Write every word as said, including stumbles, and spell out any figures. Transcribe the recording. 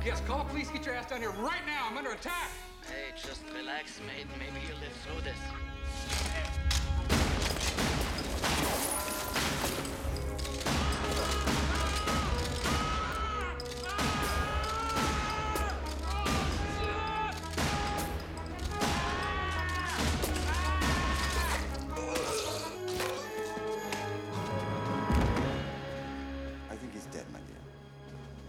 Yes, call police. Get your ass down here right now. I'm under attack. Hey, just relax, mate. Maybe you'll live through this.